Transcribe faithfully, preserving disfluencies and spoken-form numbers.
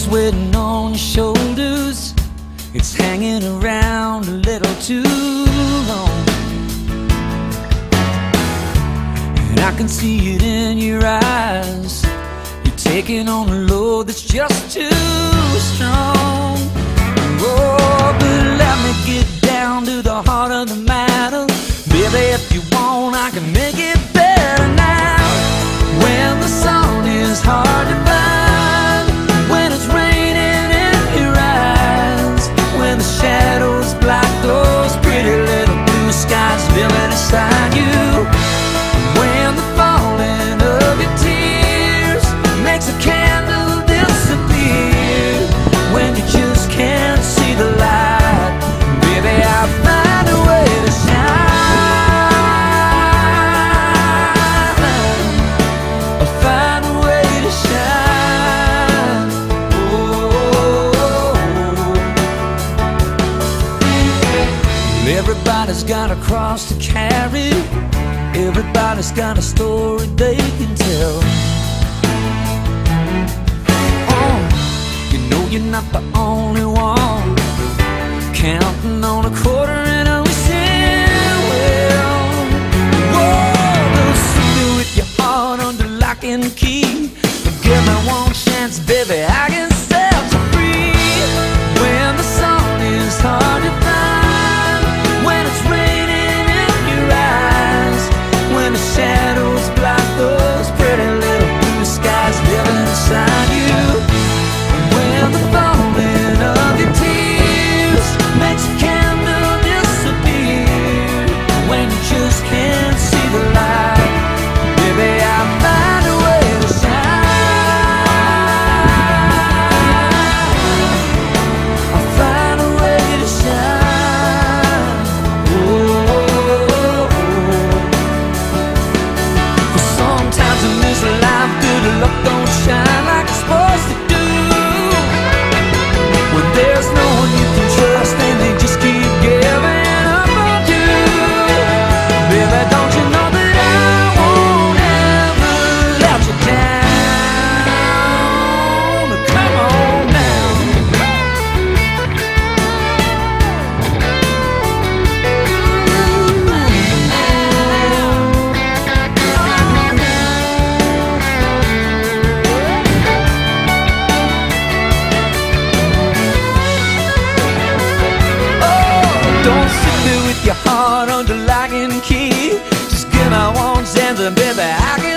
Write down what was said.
is waiting on your shoulders. It's hanging around a little too long, and I can see it in your eyes. You're taking on a load that's just too strong. Oh, but let me get down to the heart of the matter. Baby, if you want, I can make it better now. When the sun is hard to find, when it's raining in your eyes, when the shadows block those pretty little blue skies living inside you, when the falling of your tears makes a candle disappear, when you just can't see the light, baby, I'll find a way to shine. I'll find a way to shine. Oh, everybody's got a cross to carry. Everybody's got a story they can tell. Oh, you know you're not the only one counting on a quarter and a wishing well. Whoa, sit with your heart under lock and key. Give me one chance, baby, I can set you free. When the sun is hard to find, when it's raining in your eyes, when the shadows block those pretty little blue skies living inside you, when the falling of your tears makes a candle disappear, when you just can't see the light, baby, I'll find a way to shine. I'll find a way to shine. Oh, but sometimes in this life, good luck don't shine like it's supposed to do. When there's no one you can trust and they just keep giving up on you, baby, don't you know that I won't ever let you down? Come on now. Don't sit there with your heart under lock and key. Just give me one chance and baby, I can